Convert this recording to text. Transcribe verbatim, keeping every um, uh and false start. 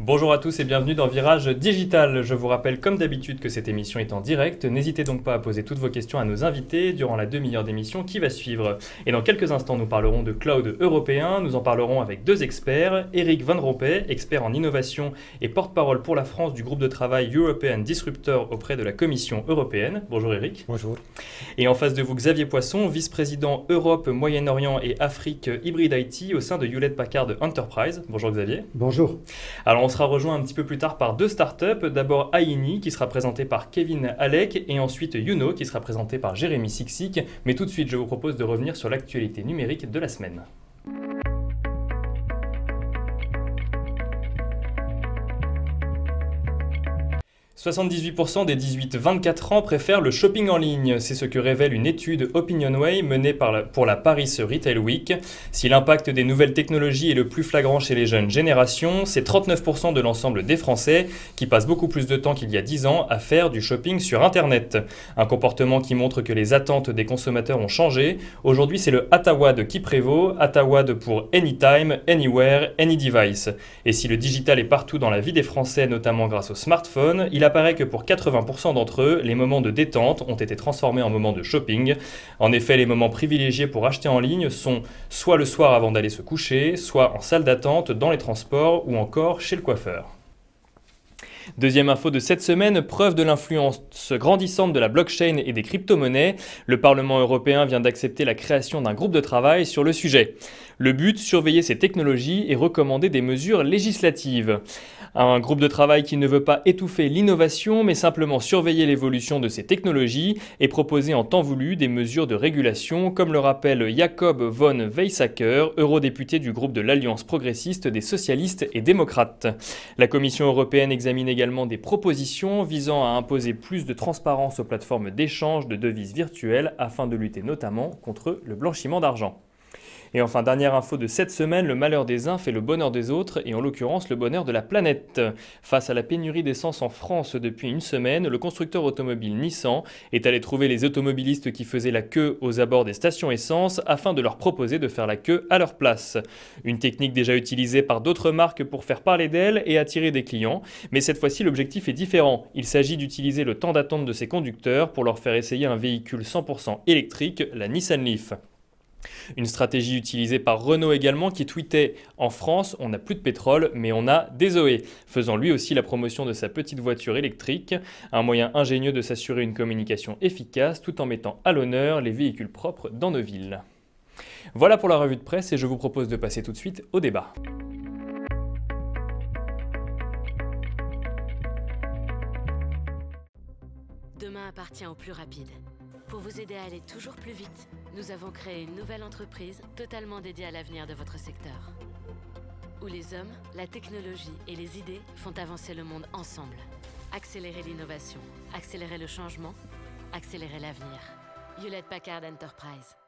Bonjour à tous et bienvenue dans Virage Digital. Je vous rappelle comme d'habitude que cette émission est en direct. N'hésitez donc pas à poser toutes vos questions à nos invités durant la demi-heure d'émission qui va suivre. Et dans quelques instants, nous parlerons de cloud européen. Nous en parlerons avec deux experts. Eric Van Rompuy, expert en innovation et porte-parole pour la France du groupe de travail European Disruptor auprès de la Commission européenne. Bonjour Eric. Bonjour. Et en face de vous, Xavier Poisson, vice-président Europe, Moyen-Orient et Afrique Hybrid I T au sein de Hewlett Packard Enterprise. Bonjour Xavier. Bonjour. Alors on sera rejoint un petit peu plus tard par deux startups. D'abord Aini qui sera présenté par Kevin Alec et ensuite Youno qui sera présenté par Jérémy Siksik. Mais tout de suite, je vous propose de revenir sur l'actualité numérique de la semaine. soixante-dix-huit pour cent des dix-huit vingt-quatre ans préfèrent le shopping en ligne. C'est ce que révèle une étude OpinionWay menée par la, pour la Paris Retail Week. Si l'impact des nouvelles technologies est le plus flagrant chez les jeunes générations, c'est trente-neuf pour cent de l'ensemble des Français qui passent beaucoup plus de temps qu'il y a dix ans à faire du shopping sur Internet. Un comportement qui montre que les attentes des consommateurs ont changé. Aujourd'hui, c'est le Atawad qui prévaut. Atawad pour Anytime, Anywhere, Any Device. Et si le digital est partout dans la vie des Français, notamment grâce au smartphone, il a apparaît que pour quatre-vingts pour cent d'entre eux, les moments de détente ont été transformés en moments de shopping. En effet, les moments privilégiés pour acheter en ligne sont soit le soir avant d'aller se coucher, soit en salle d'attente, dans les transports ou encore chez le coiffeur. Deuxième info de cette semaine, preuve de l'influence grandissante de la blockchain et des crypto-monnaies, le Parlement européen vient d'accepter la création d'un groupe de travail sur le sujet. Le but, surveiller ces technologies et recommander des mesures législatives. Un groupe de travail qui ne veut pas étouffer l'innovation, mais simplement surveiller l'évolution de ces technologies et proposer en temps voulu des mesures de régulation, comme le rappelle Jacob von Weizsäcker, eurodéputé du groupe de l'Alliance progressiste des socialistes et démocrates. La Commission européenne examine également des propositions visant à imposer plus de transparence aux plateformes d'échange de devises virtuelles afin de lutter notamment contre le blanchiment d'argent. Et enfin, dernière info de cette semaine, le malheur des uns fait le bonheur des autres, et en l'occurrence le bonheur de la planète. Face à la pénurie d'essence en France depuis une semaine, le constructeur automobile Nissan est allé trouver les automobilistes qui faisaient la queue aux abords des stations essence afin de leur proposer de faire la queue à leur place. Une technique déjà utilisée par d'autres marques pour faire parler d'elles et attirer des clients, mais cette fois-ci l'objectif est différent. Il s'agit d'utiliser le temps d'attente de ces conducteurs pour leur faire essayer un véhicule cent pour cent électrique, la Nissan Leaf. Une stratégie utilisée par Renault également qui tweetait « En France, on n'a plus de pétrole, mais on a des Zoé », faisant lui aussi la promotion de sa petite voiture électrique, un moyen ingénieux de s'assurer une communication efficace tout en mettant à l'honneur les véhicules propres dans nos villes. Voilà pour la revue de presse et je vous propose de passer tout de suite au débat. Demain appartient aux plus rapides. Pour vous aider à aller toujours plus vite, nous avons créé une nouvelle entreprise totalement dédiée à l'avenir de votre secteur. Où les hommes, la technologie et les idées font avancer le monde ensemble. Accélérer l'innovation, accélérer le changement, accélérer l'avenir. Hewlett Packard Enterprise.